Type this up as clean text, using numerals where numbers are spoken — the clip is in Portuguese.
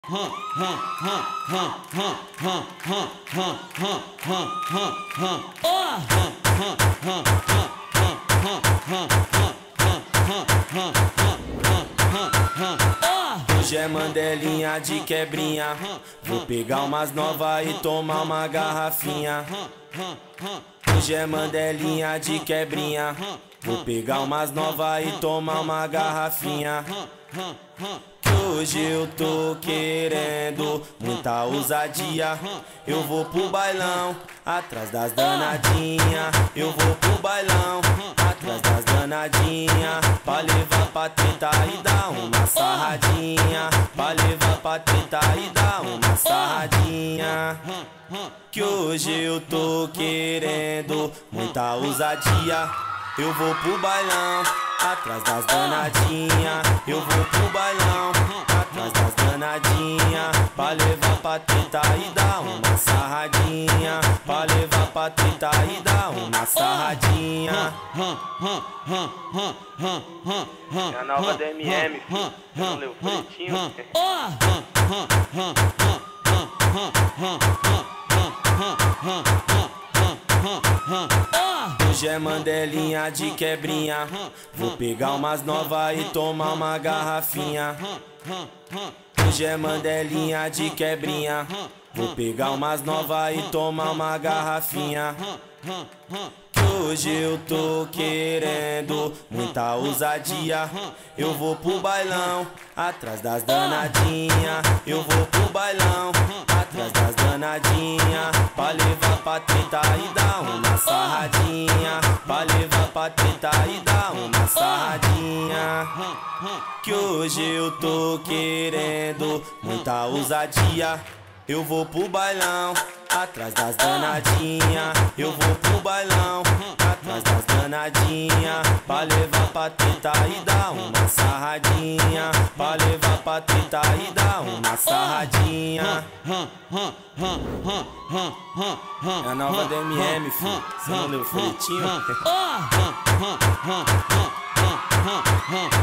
Hoje é mandelinha de quebrinha. Vou pegar umas novas e tomar uma garrafinha. Hoje é mandelinha de quebrinha. Vou pegar umas novas e tomar uma garrafinha. Hoje eu tô querendo muita ousadia. Eu vou pro bailão, atrás das danadinha. Eu vou pro bailão, atrás das danadinha. Pra levar pra treta e dar uma sarradinha. Pra levar pra treta e dar uma sarradinha. Que hoje eu tô querendo muita ousadia. Eu vou pro bailão, atrás das danadinha. Eu vou pro bailão, atrás das danadinha. Pra levar pra treta e dar uma sarradinha. Pra levar pra treta e dar uma sarradinha. É a nova DMM, filho. Você não leu o folhetinho? Hoje é mandelinha de quebrinha. Vou pegar umas novas e tomar uma garrafinha. Hoje é mandelinha de quebrinha. Vou pegar umas novas e tomar uma garrafinha. Hoje eu tô querendo muita ousadia. Eu vou pro bailão, atrás das danadinha. Eu vou pro bailão, atrás das danadinha. Pra levar pra treta e dar uma sarradinha. Pra levar pra treta e dar uma sarradinha. Que hoje eu tô querendo muita ousadia. Eu vou pro bailão, atrás das danadinha. Eu vou pro bailão, atrás das danadinha. Pra levar pra treta e dar uma sarradinha. Pra levar pra treta e dar uma sarradinha. É a nova DMM, filho. Você não leu o folhetinho?